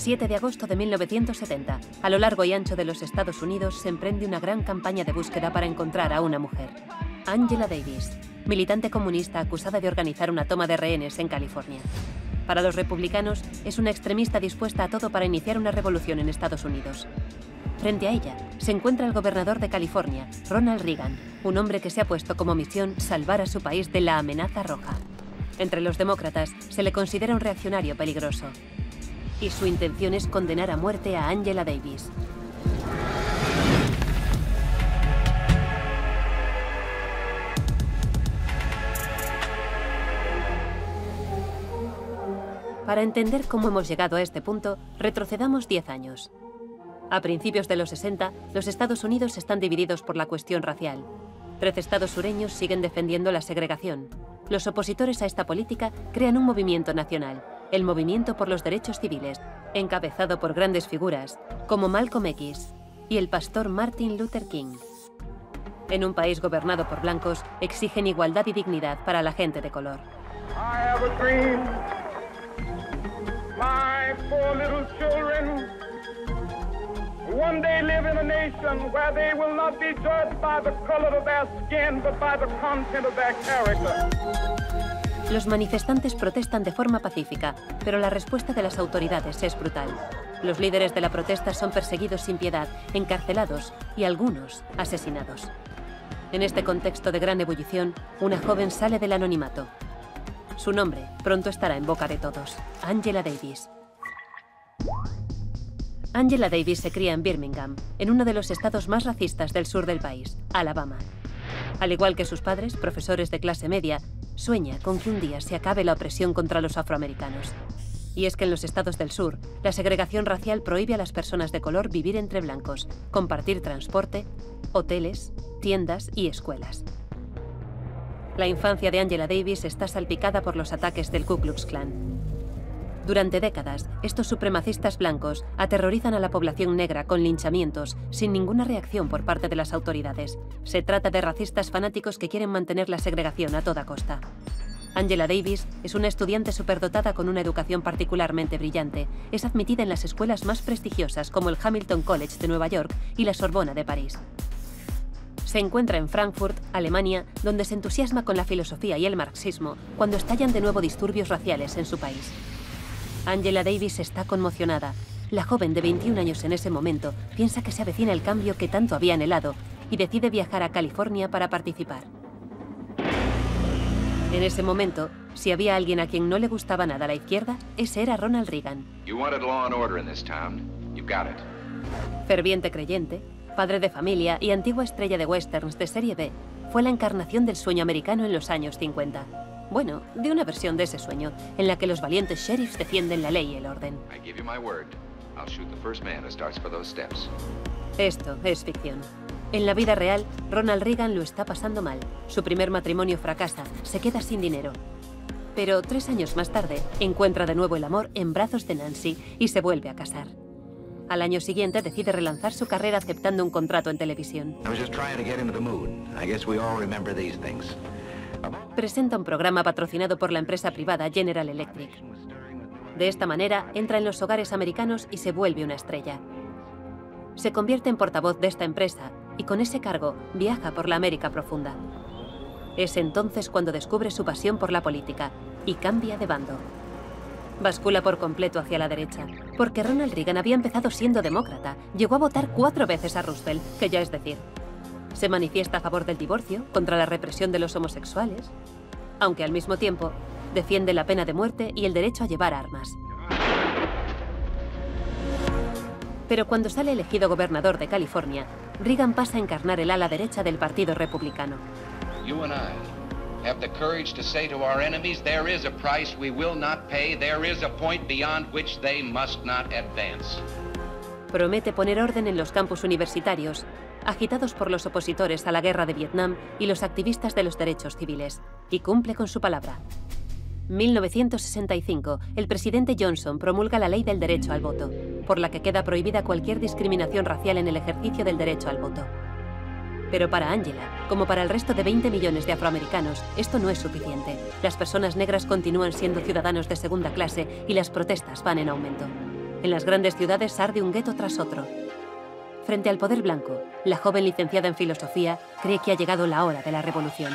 7 de agosto de 1970. A lo largo y ancho de los Estados Unidos se emprende una gran campaña de búsqueda para encontrar a una mujer. Angela Davis, militante comunista acusada de organizar una toma de rehenes en California. Para los republicanos, es una extremista dispuesta a todo para iniciar una revolución en Estados Unidos. Frente a ella, se encuentra el gobernador de California, Ronald Reagan, un hombre que se ha puesto como misión salvar a su país de la amenaza roja. Entre los demócratas, se le considera un reaccionario peligroso. Y su intención es condenar a muerte a Angela Davis. Para entender cómo hemos llegado a este punto, retrocedamos 10 años. A principios de los 60, los Estados Unidos están divididos por la cuestión racial. 13 estados sureños siguen defendiendo la segregación. Los opositores a esta política crean un movimiento nacional, el Movimiento por los Derechos Civiles, encabezado por grandes figuras como Malcolm X y el pastor Martin Luther King. En un país gobernado por blancos, exigen igualdad y dignidad para la gente de color. I have a dream. My 4 little children one day live in a nation where they will not be judged by the color of their skin, but by the content of their character. Los manifestantes protestan de forma pacífica, pero la respuesta de las autoridades es brutal. Los líderes de la protesta son perseguidos sin piedad, encarcelados y algunos asesinados. En este contexto de gran ebullición, una joven sale del anonimato. Su nombre pronto estará en boca de todos: Angela Davis. Angela Davis se cría en Birmingham, en uno de los estados más racistas del sur del país, Alabama. Al igual que sus padres, profesores de clase media, sueña con que un día se acabe la opresión contra los afroamericanos. Y es que en los estados del sur, la segregación racial prohíbe a las personas de color vivir entre blancos, compartir transporte, hoteles, tiendas y escuelas. La infancia de Angela Davis está salpicada por los ataques del Ku Klux Klan. Durante décadas, estos supremacistas blancos aterrorizan a la población negra con linchamientos sin ninguna reacción por parte de las autoridades. Se trata de racistas fanáticos que quieren mantener la segregación a toda costa. Angela Davis es una estudiante superdotada con una educación particularmente brillante. Es admitida en las escuelas más prestigiosas como el Hamilton College de Nueva York y la Sorbona de París. Se encuentra en Frankfurt, Alemania, donde se entusiasma con la filosofía y el marxismo cuando estallan de nuevo disturbios raciales en su país. Angela Davis está conmocionada. La joven de 21 años en ese momento piensa que se avecina el cambio que tanto había anhelado y decide viajar a California para participar. En ese momento, si había alguien a quien no le gustaba nada la izquierda, ese era Ronald Reagan. Ferviente creyente, padre de familia y antigua estrella de westerns de serie B, fue la encarnación del sueño americano en los años 50. Bueno, de una versión de ese sueño, en la que los valientes sheriffs defienden la ley y el orden. Esto es ficción. En la vida real, Ronald Reagan lo está pasando mal. Su primer matrimonio fracasa, se queda sin dinero. Pero 3 años más tarde, encuentra de nuevo el amor en brazos de Nancy y se vuelve a casar. Al año siguiente decide relanzar su carrera aceptando un contrato en televisión. Presenta un programa patrocinado por la empresa privada General Electric. De esta manera, entra en los hogares americanos y se vuelve una estrella. Se convierte en portavoz de esta empresa y con ese cargo viaja por la América profunda. Es entonces cuando descubre su pasión por la política y cambia de bando. Bascula por completo hacia la derecha, porque Ronald Reagan había empezado siendo demócrata, llegó a votar 4 veces a Roosevelt, que ya es decir. Se manifiesta a favor del divorcio, contra la represión de los homosexuales, aunque al mismo tiempo defiende la pena de muerte y el derecho a llevar armas. Pero cuando sale elegido gobernador de California, Reagan pasa a encarnar el ala derecha del Partido Republicano. You and I have the courage to say to our enemies, there is a price we will not pay, there is a point beyond which they must not advance. Promete poner orden en los campus universitarios, agitados por los opositores a la guerra de Vietnam y los activistas de los derechos civiles, y cumple con su palabra. 1965, el presidente Johnson promulga la Ley del Derecho al Voto, por la que queda prohibida cualquier discriminación racial en el ejercicio del derecho al voto. Pero para Angela, como para el resto de 20 millones de afroamericanos, esto no es suficiente. Las personas negras continúan siendo ciudadanos de segunda clase y las protestas van en aumento. En las grandes ciudades arde un gueto tras otro. Frente al poder blanco, la joven licenciada en filosofía cree que ha llegado la hora de la revolución.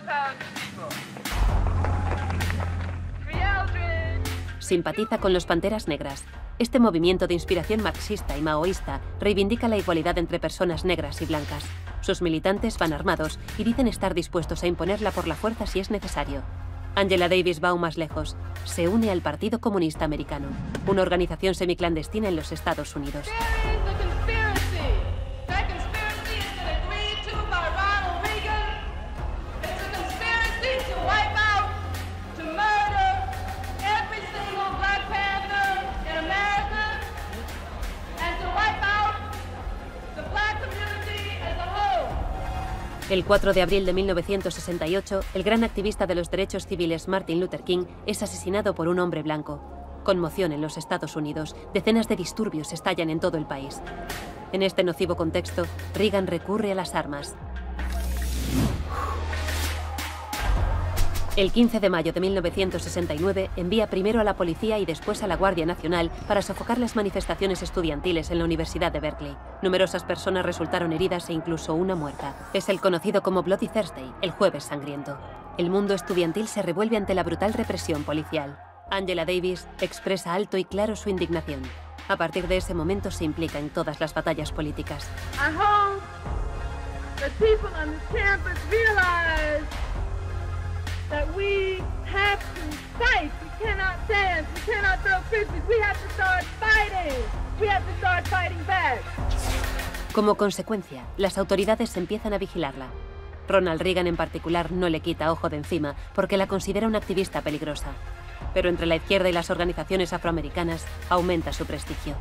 Simpatiza con los Panteras Negras. Este movimiento de inspiración marxista y maoísta reivindica la igualdad entre personas negras y blancas. Sus militantes van armados y dicen estar dispuestos a imponerla por la fuerza si es necesario. Angela Davis va aún más lejos. Se une al Partido Comunista Americano, una organización semiclandestina en los Estados Unidos. El 4 de abril de 1968, el gran activista de los derechos civiles Martin Luther King es asesinado por un hombre blanco. Conmoción en los Estados Unidos, decenas de disturbios estallan en todo el país. En este nocivo contexto, Reagan recurre a las armas. El 15 de mayo de 1969 envía primero a la policía y después a la Guardia Nacional para sofocar las manifestaciones estudiantiles en la Universidad de Berkeley. Numerosas personas resultaron heridas e incluso una muerta. Es el conocido como Bloody Thursday, el Jueves Sangriento. El mundo estudiantil se revuelve ante la brutal represión policial. Angela Davis expresa alto y claro su indignación. A partir de ese momento se implica en todas las batallas políticas. I hope that people on the campus realize that we have to fight. We cannot dance. We cannot throw frisbees. We have to start fighting. We have to start fighting back. Como consecuencia, las autoridades empiezan a vigilarla. Ronald Reagan en particular no le quita ojo de encima porque la considera una activista peligrosa. Pero entre la izquierda y las organizaciones afroamericanas aumenta su prestigio.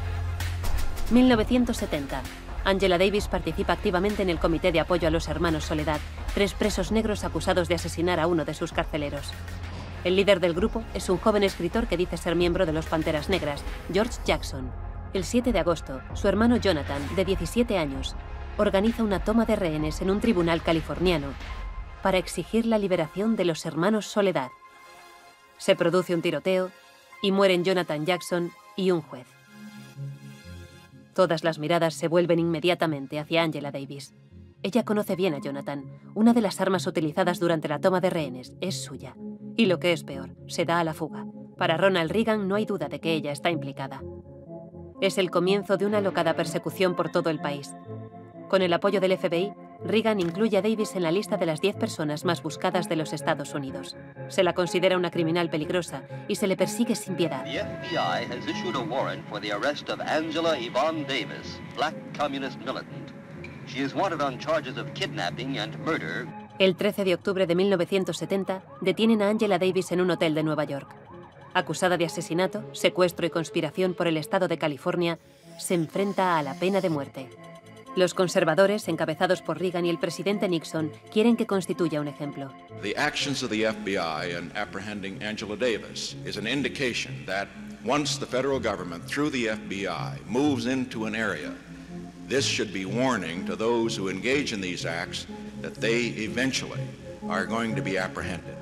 1970. Angela Davis participa activamente en el Comité de Apoyo a los Hermanos Soledad, 3 presos negros acusados de asesinar a uno de sus carceleros. El líder del grupo es un joven escritor que dice ser miembro de los Panteras Negras, George Jackson. El 7 de agosto, su hermano Jonathan, de 17 años, organiza una toma de rehenes en un tribunal californiano para exigir la liberación de los hermanos Soledad. Se produce un tiroteo y mueren Jonathan Jackson y un juez. Todas las miradas se vuelven inmediatamente hacia Angela Davis. Ella conoce bien a Jonathan. Una de las armas utilizadas durante la toma de rehenes es suya. Y lo que es peor, se da a la fuga. Para Ronald Reagan no hay duda de que ella está implicada. Es el comienzo de una alocada persecución por todo el país. Con el apoyo del FBI, Reagan incluye a Davis en la lista de las 10 personas más buscadas de los Estados Unidos. Se la considera una criminal peligrosa y se le persigue sin piedad. The FBI has issued a warrant for the arrest of Angela Yvonne Davis, black communist militant. She is wanted on charges of kidnapping and murder. El 13 de octubre de 1970 detienen a Angela Davis en un hotel de Nueva York. Acusada de asesinato, secuestro y conspiración por el estado de California, se enfrenta a la pena de muerte. Los conservadores, encabezados por Reagan y el presidente Nixon, quieren que constituya un ejemplo. The actions of the FBI in apprehending Angela Davis is an indication that once the federal government, through the FBI, moves into an area, this should be warning to those who engage in these acts that they eventually are going to be apprehended.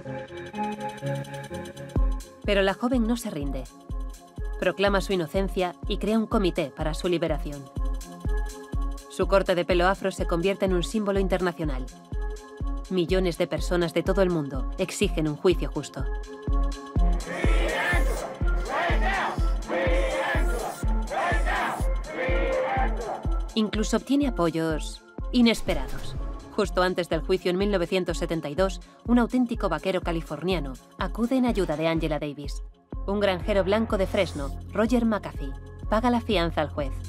Pero la joven no se rinde. Proclama su inocencia y crea un comité para su liberación. Su corte de pelo afro se convierte en un símbolo internacional. Millones de personas de todo el mundo exigen un juicio justo. Incluso obtiene apoyos inesperados. Justo antes del juicio en 1972, un auténtico vaquero californiano acude en ayuda de Angela Davis. Un granjero blanco de Fresno, Roger McAfee, paga la fianza al juez.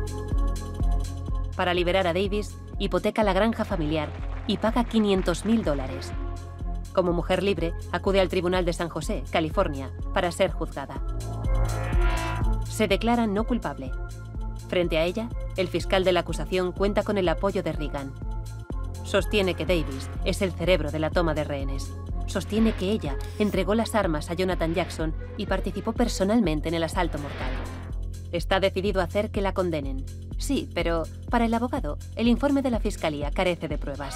Para liberar a Davis, hipoteca la granja familiar y paga $500,000. Como mujer libre, acude al Tribunal de San José, California, para ser juzgada. Se declara no culpable. Frente a ella, el fiscal de la acusación cuenta con el apoyo de Reagan. Sostiene que Davis es el cerebro de la toma de rehenes. Sostiene que ella entregó las armas a Jonathan Jackson y participó personalmente en el asalto mortal. Está decidido a hacer que la condenen. Sí, pero para el abogado, el informe de la fiscalía carece de pruebas.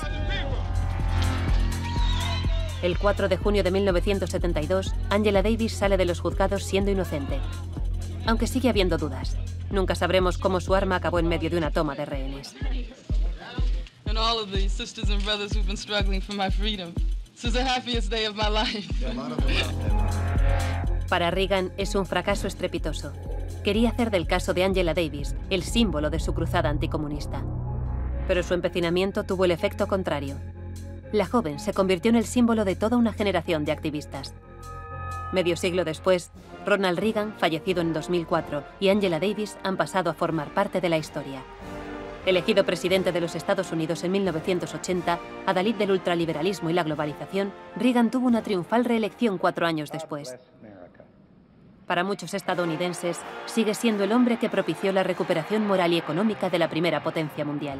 El 4 de junio de 1972, Angela Davis sale de los juzgados siendo inocente. aunque sigue habiendo dudas. Nunca sabremos cómo su arma acabó en medio de una toma de rehenes. And all of the sisters and brothers who've been struggling for my freedom. This is the happiest day of my life. Para Reagan es un fracaso estrepitoso. Quería hacer del caso de Angela Davis el símbolo de su cruzada anticomunista. Pero su empecinamiento tuvo el efecto contrario. La joven se convirtió en el símbolo de toda una generación de activistas. Medio siglo después, Ronald Reagan, fallecido en 2004, y Angela Davis han pasado a formar parte de la historia. Elegido presidente de los Estados Unidos en 1980, adalid del ultraliberalismo y la globalización, Reagan tuvo una triunfal reelección 4 años después. Para muchos estadounidenses, sigue siendo el hombre que propició la recuperación moral y económica de la primera potencia mundial.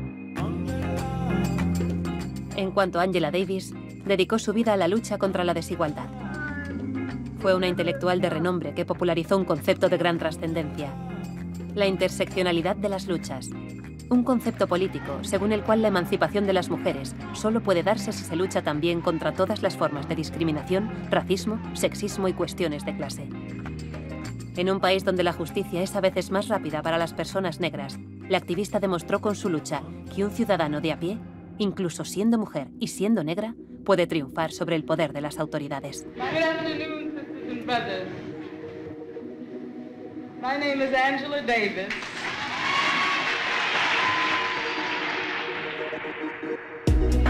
En cuanto a Angela Davis, dedicó su vida a la lucha contra la desigualdad. Fue una intelectual de renombre que popularizó un concepto de gran trascendencia: la interseccionalidad de las luchas. Un concepto político según el cual la emancipación de las mujeres solo puede darse si se lucha también contra todas las formas de discriminación, racismo, sexismo y cuestiones de clase. En un país donde la justicia es a veces más rápida para las personas negras, la activista demostró con su lucha que un ciudadano de a pie, incluso siendo mujer y siendo negra, puede triunfar sobre el poder de las autoridades. Good afternoon, sisters and brothers. My name is Angela Davis.